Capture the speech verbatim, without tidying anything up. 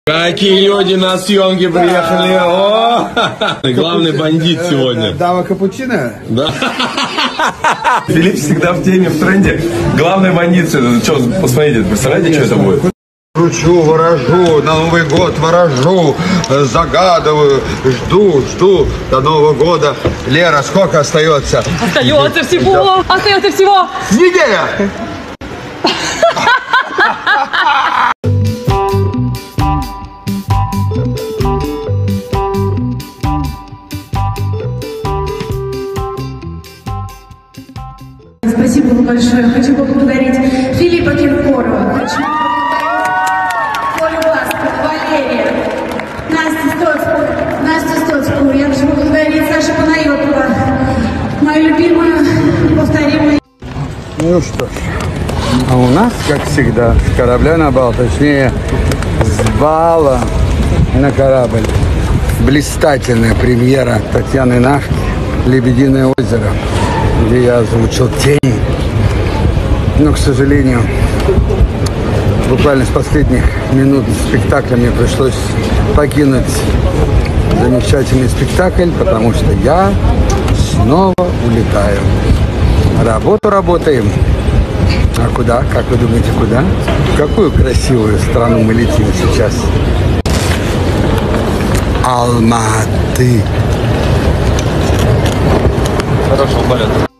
Какие люди на съемки приехали! О! Главный бандит сегодня. Дама капучино? Да. Филипп всегда в теме, в тренде. Главный бандит. Что, посмотрите, представляете, что это будет? Кручу, ворожу, на Новый год ворожу, загадываю, жду, жду до Нового года. Лера, сколько остается? Остается всего, остается всего. Неделя! Спасибо большое. Хочу поблагодарить Филиппа Киркорова. Хочу Колю Баскова, Валерия, Настю Стоцкую, Настю Стоцкую. Я хочу поблагодарить Сашу Панайотова, мою любимую, повторимую. Ну что ж, а у нас, как всегда, с корабля на бал, точнее, с бала на корабль. Блистательная премьера Татьяны Нашки «Лебединое озеро», где я озвучил «Тень». Но, к сожалению, буквально с последних минут спектакля мне пришлось покинуть замечательный спектакль, потому что я снова улетаю. Работу работаем. А куда? Как вы думаете, куда? В какую красивую страну мы летим сейчас? Алматы. Хорошего полета.